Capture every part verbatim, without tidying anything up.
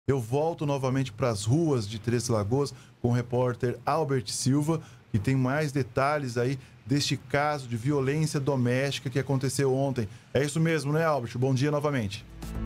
Eu volto novamente para as ruas de Três Lagoas com o repórter Albert Silva, que tem mais detalhes aí deste caso de violência doméstica que aconteceu ontem. É isso mesmo, né, Albert? Bom dia novamente.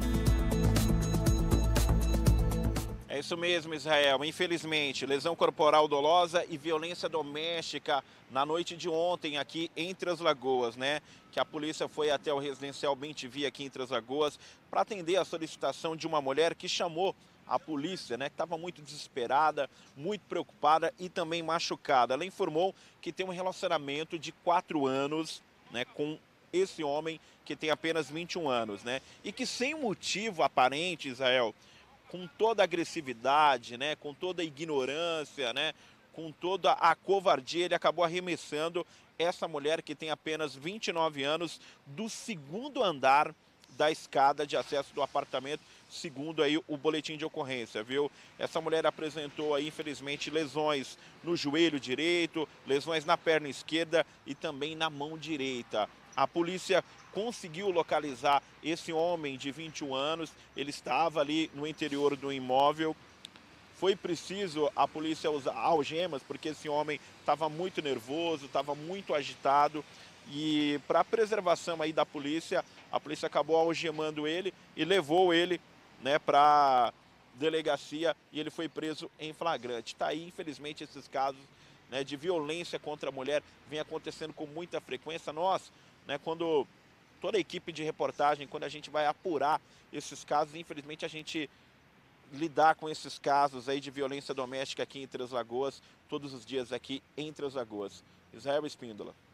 É isso mesmo, Israel. Infelizmente, lesão corporal dolosa e violência doméstica na noite de ontem aqui em Três Lagoas, né? Que a polícia foi até o residencial Bem Te Vi aqui em Três Lagoas para atender a solicitação de uma mulher que chamou a polícia, né? Que estava muito desesperada, muito preocupada e também machucada. Ela informou que tem um relacionamento de quatro anos, né? Com esse homem que tem apenas vinte e um anos, né? E que sem motivo aparente, Israel, com toda a agressividade, né, com toda a ignorância, né, com toda a covardia, ele acabou arremessando essa mulher que tem apenas vinte e nove anos do segundo andar da escada de acesso do apartamento, segundo aí o boletim de ocorrência, viu? Essa mulher apresentou aí, infelizmente, lesões no joelho direito, lesões na perna esquerda e também na mão direita. A polícia conseguiu localizar esse homem de vinte e um anos, ele estava ali no interior do imóvel. Foi preciso a polícia usar algemas, porque esse homem estava muito nervoso, estava muito agitado. E para a preservação aí da polícia, a polícia acabou algemando ele e levou ele, né, para delegacia e ele foi preso em flagrante. Está aí, infelizmente, esses casos, né, de violência contra a mulher vem acontecendo com muita frequência. Nós, né, quando toda a equipe de reportagem, quando a gente vai apurar esses casos, infelizmente a gente lidar com esses casos aí de violência doméstica aqui em Três Lagoas, todos os dias aqui em Três Lagoas. Israel Espíndola.